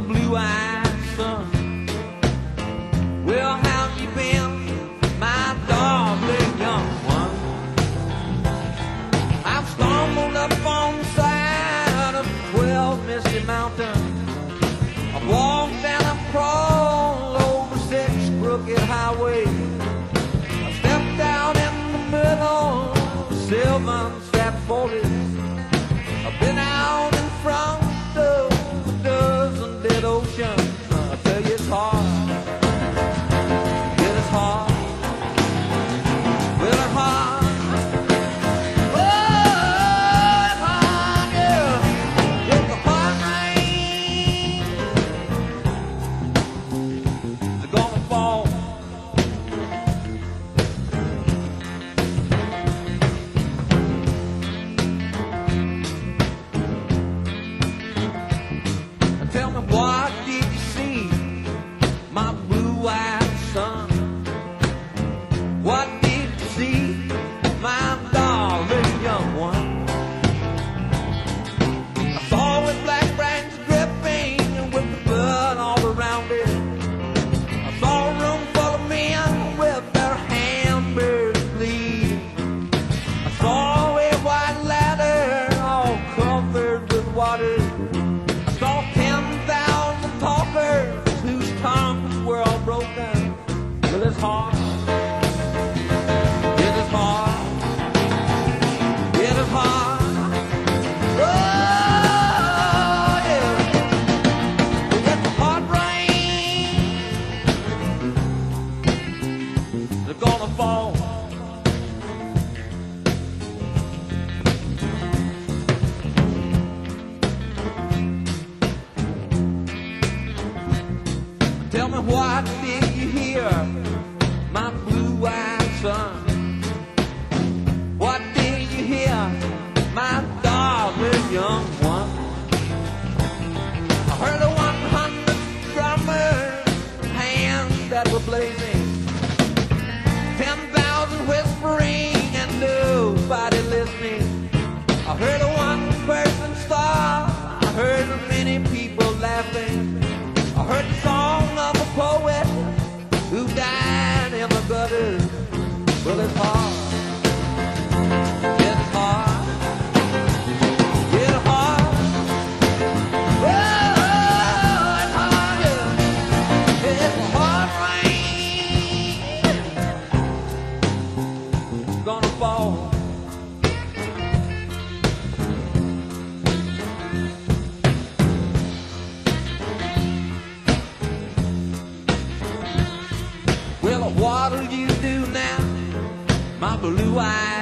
blue-eyed son. Well, how you been, my darling young one? I've stumbled up on the side of 12 misty mountains. I've walked and I've crawled over 6 crooked highways. I stepped out in the middle of 7 sad forties. I've been out in front of a dozen dead oceans. I tell you it's hard, it is hard, really hard. Oh, it's hard, yeah. It's a hard rain. It's gonna fall. Tell me, what did you see, my blue-eyed son? What did you see, my darling young one? I saw with black brains dripping and with the blood all around it. I saw a room full of men with their hamburgers bleeding. I saw a white ladder all covered with water. I saw 10,000 talkers whose tongues were all broken. Well, it's hard. It is hard. It is hard. Oh, yeah. It's a hard rain. They're gonna fall. Tell me, what did you hear, my blue-eyed son? What did you hear, my darling young one? I heard the 100 drummers, hands that were blazing, 10,000 whispering and nobody listening. I heard a one-person star, I heard many people laughing. I heard the song of a poet who died in the gutters. Well, it's hard. It's hard. It's hard. Oh, it's hard, yeah. It's a hard rain. It's gonna fall. Well, what'll you do now, my blue-eyed